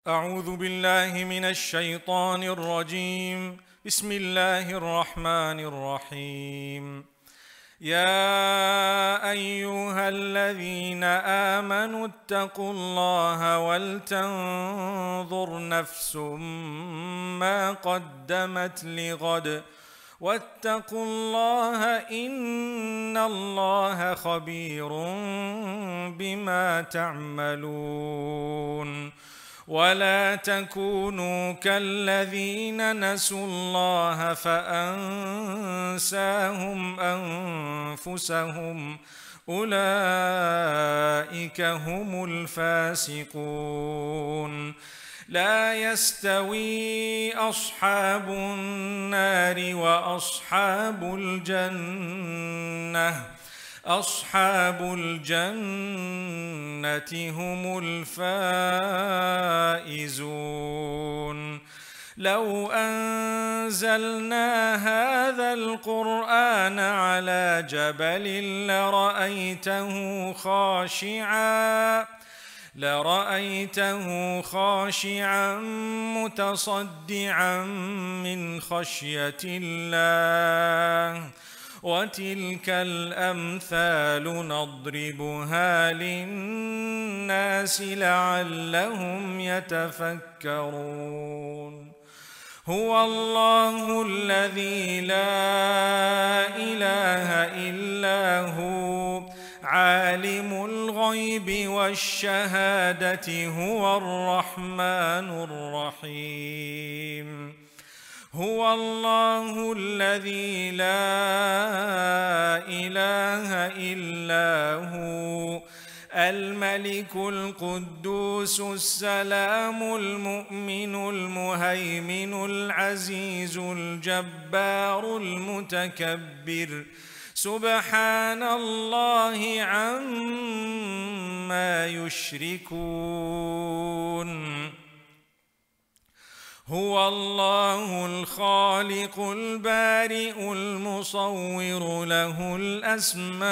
أعوذ بالله من الشيطان الرجيم. بسم الله الرحمن الرحيم. يا أيها الذين آمنوا اتقوا الله ولتنظر نفس ما قدمت لغد واتقوا الله إن الله خبير بما تعملون. ولا تكونوا كالذين نسوا الله فأنساهم أنفسهم أولئك هم الفاسقون. لا يستوي أصحاب النار وأصحاب الجنة أصحاب الجنة هم الفائزون. لو أنزلنا هذا القرآن على جبل لرأيته خاشعا متصدعا من خشية الله. وتلك الأمثال نضربها للناس لعلهم يتفكرون. هو الله الذي لا إله إلا هو عالم الغيب والشهادة هو الرحمن الرحيم. هو الله الذي لا إله إلا هو الملك القدوس السلام المؤمن المهيمن العزيز الجبار المتكبر سبحان الله عما يشركون. هو الله الخالق البارئ المصور له الأسماء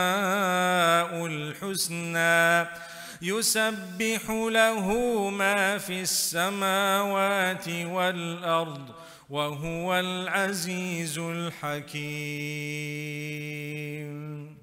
الحسنى يسبح له ما في السماوات والأرض وهو العزيز الحكيم.